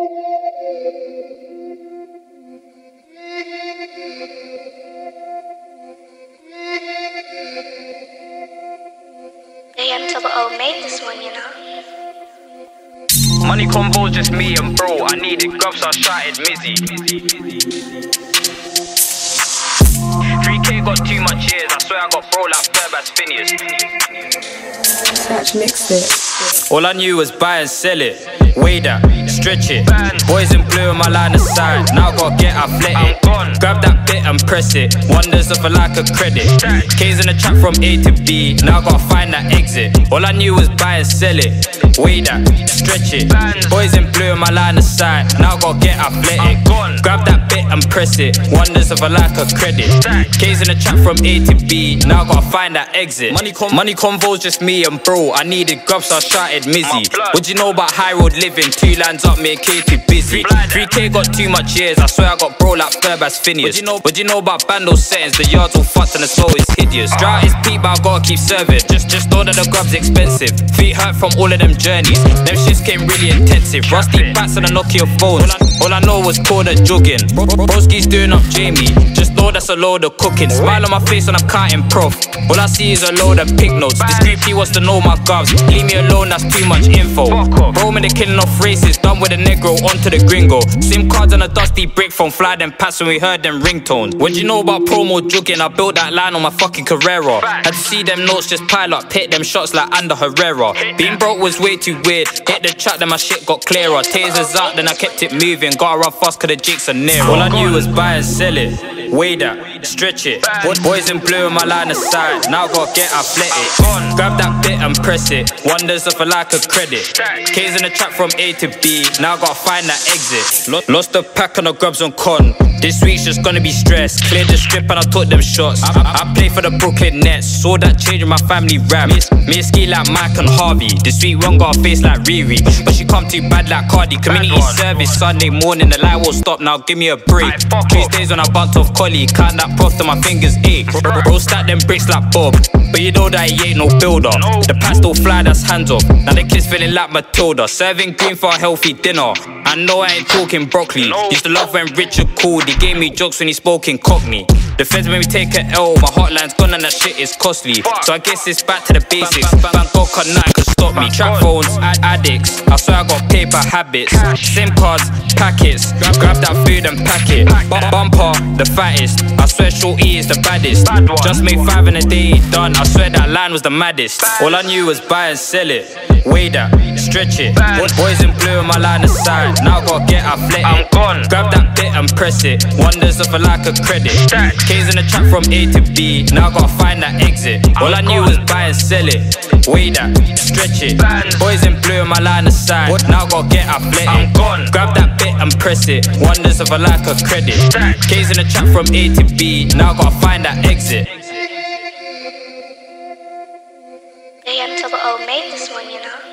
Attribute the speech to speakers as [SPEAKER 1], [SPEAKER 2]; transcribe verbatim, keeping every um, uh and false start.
[SPEAKER 1] A M double O made this one, you know.
[SPEAKER 2] Money convo's just me and bro. I needed grub, so I shouted Mizzy. three K got too much years. I swear I got bro like Fairbass Phineas.
[SPEAKER 3] Satch mixed it.
[SPEAKER 4] All I knew was buy and sell it. Weigh that, stretch it. Boys in blue in my line of sight. Now I gotta get athletic. Grab that bit and press it. Wonders of a lack of credit. K's in the trap from A to B. Now I gotta find that exit. All I knew was buy and sell it. Weigh that, stretch it. Boys in blue in my line of sight. Now I gotta get athletic. Grab that bit and press it. Wonders of a lack of credit. K's in the trap from A to B. Now I gotta find that exit. Money, con money convo's just me and bro. I needed grub, so I shouted Mizzy. What you know about high road living? Two lines up, me and K too busy. three K got too much years. I swear I got bro like Fairbass Phineas. What you know? What you know about bando settings? The yards all fucked and the slow is hideous. Drought is peak, but I gotta keep serving. Just, just know that the grub's expensive. Feet hurt from all of them journeys. Them shits came really intensive. Rusty bats and the Nokia phones. All I know was called a jugging. Broski's doing up Jamie. Just know that's a load of cooking. Smile on my face when I'm counting prof. All I see is a load of pig notes. This creepy wants to know my gubs. Leave me alone, that's too much info. Bro, me they killing off races. Done with the Negro, onto the gringo. SIM cards on a dusty brick phone. Fly them pats when we heard them ringtones. What you know about promo jugging? I built that line on my fucking Carrera. Had to see them notes just pile up. Hit them shots like Ander Herrera. Being broke was way too weird. Hit the track, then my shit got clearer. Tasers out, then I kept it moving. Gotta run fast cause the jigs are near. All I knew was buy and sell it. Weigh that, stretch it. Boys in blue in my line of sight. Now I gotta get athletic. Grab that bit and press it. Wonders of a lack of credit. K's in the trap from A to B. Now I gotta find that exit. Lost the pack on the grubs on con. This week's just gonna be stressed. Cleared the strip and I took them shots. I, I, I play for the Brooklyn Nets. Saw that change in my family rap. Me, me and ski like Mike and Harvey. This week one got a face like Riri, but she come too bad like Cardi. Community service Sunday morning. The light won't stop now. Give me a break. Tuesdays when I bumped off Collie. Count that prof till my fingers ache. Bro stack them bricks like Bob, but you know that he ain't no builder. The pastel fly, that's hands off. Now the kids feeling like Matilda. Serving green for a healthy dinner. I know I ain't talking broccoli. Used to love when Richard called. He gave me jokes when he spoke in Cockney. The feds made me take a L. My hotline's gone and that shit is costly. So I guess it's back to the basics. Bangkok or nothing could stop me. Trap phones, ad addicts. I swear I got paper habits. SIM cards, packets. Grab, grab that food and pack it. B bumper, the fattest. I swear Shorty is the baddest. Just made five in a day, done. I swear that line was the maddest. All I knew was buy and sell it. Weigh that, stretch it. Boys in blue in my line of sight. Now I gotta get athletic. Grab that bit and press it. Wonders of a lack of credit. K's in the trap from A to B. Now I gotta find that exit. All I knew was buy and sell it. Weigh that, stretch it. Boys in blue in my line of sight. Now I gotta get athletic. Grab that bit and press it. Wonders of a lack of credit. K's in the trap from A to B. Now I gotta find that exit.
[SPEAKER 1] A M double O made this one, you know.